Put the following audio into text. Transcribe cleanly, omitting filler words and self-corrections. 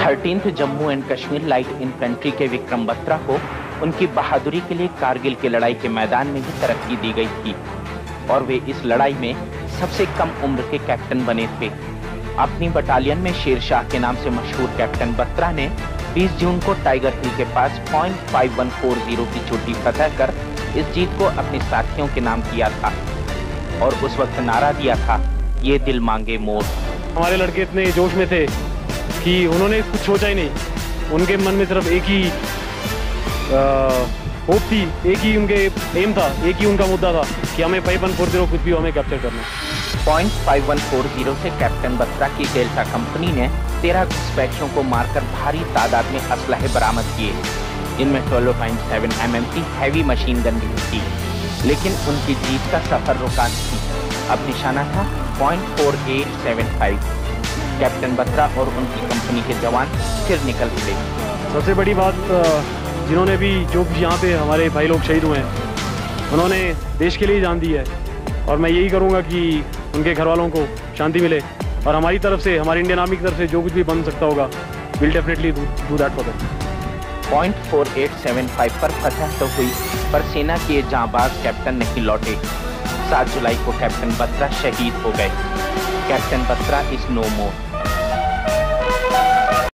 13th Jammu and Kashmir light infantry के विक्रम बत्रा को उनकी बहादुरी के लिए कारगिल की लड़ाई के मैदान में भी तरक्की दी गई थी और वे इस लड़ाई में सबसे कम उम्र के कैप्टन बने थे। अपनी बटालियन में शेरशाह के नाम से मशहूर कैप्टन बत्रा ने 20 जून को टाइगर हिल के पास .5140 की चोटी फतह कर इस जीत को अपने साथियों के नाम किया था और उस वक्त नारा दिया था, ये दिल मांगे मोर। हमारे लड़के इतने जोश में थे कि उन्होंने कुछ सोचा ही नहीं। उनके मन में सिर्फ एक ही होप थी, एक ही उनके एम था, एक ही उनका मुद्दा था कि हमें 5140 कुछ भी हमें कैप्चर करना है। .5140 से कैप्टन बत्रा की डेल्टा कंपनी ने 13 घुसपैठियों को मारकर भारी तादाद में असलहे बरामद किए, जिनमें 12.7 mm हैवी मशीन गन भी थी। लेकिन उनकी जीत का सफर रुका नहीं। अब निशाना था .4875। कैप्टन बत्रा और उनकी कंपनी के जवान फिर निकल पड़े। सबसे बड़ी बात, जिन्होंने भी जो यहाँ पे हमारे भाई लोग शहीद हुए हैं, उन्होंने देश के लिए जान दी है और मैं यही करूँगा कि उनके घर वालों को शांति मिले और हमारी तरफ से, हमारी इंडियन आर्मी की तरफ से जो कुछ भी बन सकता होगा, will definitely do that for them. .4875 पर फतह तो हुई, पर सेना के जांबाज कैप्टन नहीं लौटे। 7 जुलाई को कैप्टन बत्रा शहीद हो गए। Captain Batra is no more.